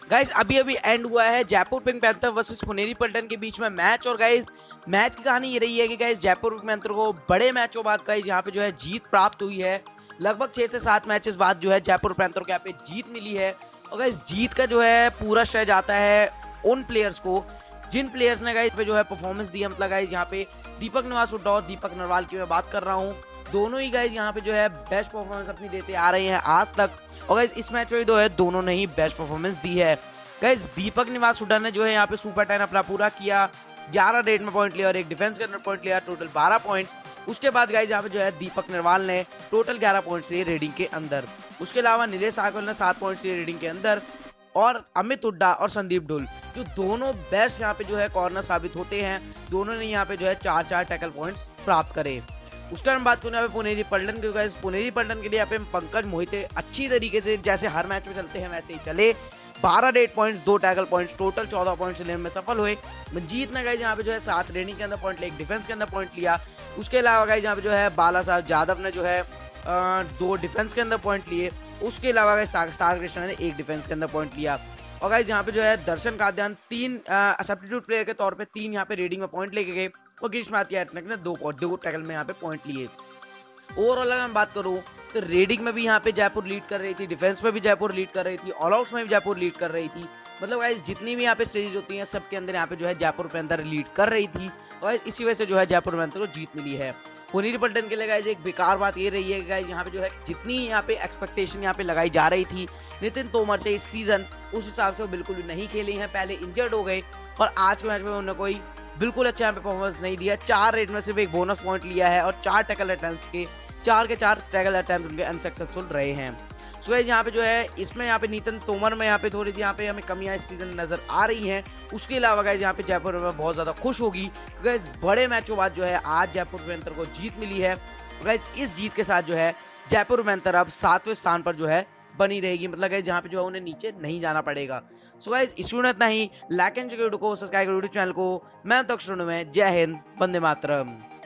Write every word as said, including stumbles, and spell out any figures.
Guys अभी अभी end हुआ है Jaipur Pink Panther versus Puneri Paltan के बीच में मैच। और गाइस मैच की कहानी ये रही है कि गाइस जयपुर पिंक पैंथर को बड़े मैचों बाद गाइस यहाँ पे जो है जीत प्राप्त हुई है। लगभग छह से सात मैचेस बाद जो है जयपुर पैंथर को यहाँ पे जीत मिली है। और गाइस जीत का जो है पूरा श्रेय जाता है उन प्लेयर्स को जिन प्लेयर्स ने गाइस पे जो है परफॉर्मेंस दी है। मतलब गाइस यहाँ पे दीपक निवास हुड्डा और दीपक नरवाल की मैं बात कर रहा हूँ। दोनों ही गाइस यहाँ पे जो है बेस्ट परफॉर्मेंस अपनी देते आ रहे हैं आज तक। और गाइस इस मैच में जो है दोनों ने ही बेस्ट परफॉर्मेंस दी है। गाइस दीपक निवास हुड्डा ने जो है यहाँ पे सुपर टेन अपना पूरा किया, ग्यारह रेड में पॉइंट लिया और एक डिफेंस के अंदर पॉइंट लिया, टोटल बारह पॉइंट्स। उसके बाद गाइस यहाँ पे जो है दीपक नरवाल ने टोटल ग्यारह पॉइंट्स लिए रेडिंग के अंदर। उसके अलावा नीलेश आगवल ने सात पॉइंट्स लिए रेडिंग के अंदर। और अमित हुड्डा और संदीप ढुल जो दोनों बेस्ट यहाँ पे जो है कॉर्नर साबित होते हैं, दोनों ने यहाँ पे जो है चार चार टैकल पॉइंट्स प्राप्त करे। उसके बाद बात करें यहाँ पे पुनेरी पलटन के, गाइस पुनेरी पलटन के लिए यहाँ पे पंकज मोहिते अच्छी तरीके से जैसे हर मैच में चलते हैं वैसे ही चले। बारह रेड पॉइंट्स, दो टैकल पॉइंट्स, टोटल चौदह पॉइंट्स लेने में सफल हुए। मंजीत ने गाइस यहाँ पे जो है सात रेडिंग के अंदर पॉइंट लिया, एक डिफेंस के अंदर पॉइंट लिया। उसके अलावा गाइस यहाँ पे जो है बाला साहब यादव ने जो है आ, दो डिफेंस के अंदर पॉइंट लिए। उसके अलावा गाइस सागर कृष्णा ने एक डिफेंस के अंदर पॉइंट लिया। और गाइस यहाँ पे जो है दर्शन काद्यान तीन सब्स्टिट्यूट प्लेयर के तौर पे तीन यहाँ पे रेडिंग में पॉइंट लेके गए और गिरीश माथिया ने दो दो टैकल में यहाँ पे पॉइंट लिए। ओवरऑल अगर मैं बात करूं तो रेडिंग में भी यहाँ पे जयपुर लीड कर रही थी, डिफेंस में भी जयपुर लीड कर रही थी, ऑल आउट्स में भी जयपुर लीड कर रही थी। मतलब गाइस जितनी भी यहाँ पे स्टेज होती हैं सबके अंदर यहाँ पे जो है जयपुर पैंथर लीड कर रही थी और इसी वजह से जो है जयपुर पैंथर को जीत मिली है। पुनेरी पलटन के लिए गाइस एक बेकार बात ये रही है कि गाइस यहाँ पे जो है जितनी यहाँ पे एक्सपेक्टेशन यहाँ पे लगाई जा रही थी नितिन तोमर से इस सीजन, उस हिसाब से वो बिल्कुल भी नहीं खेले हैं। पहले इंजर्ड हो गए और आज के मैच में उन्होंने कोई बिल्कुल अच्छा यहाँ पे परफॉर्मेंस नहीं दिया। चार रेड में सिर्फ एक बोनस पॉइंट लिया है और चार टैकल अटेम्प्ट्स के चार के चार टैकल अटेम्प्ट उनके अनसक्सेसफुल रहे हैं। सो गाइस यहाँ पे जो है इसमें यहाँ पे नितिन तोमर में यहाँ पे थोड़ी सी यहाँ पे हमें कमियां इस सीजन नजर आ रही हैं। उसके अलावा गाइस यहाँ पे जयपुर में बहुत ज्यादा खुश होगी गाइस बड़े मैचों बाद जो है आज जयपुर पैंथर को जीत मिली है। गाइस इस जीत के साथ जो है जयपुर पैंथर अब सातवें स्थान पर जो है बनी रहेगी। मतलब गाइस जहाँ पे जो है उन्हें नीचे नहीं जाना पड़ेगा। सो गाइस इस वीडियो में इतना ही। लाइक एंड शेयर को सब्सक्राइब करो यूट्यूब चैनल को। मैं तक में जय हिंद, वंदे मातरम।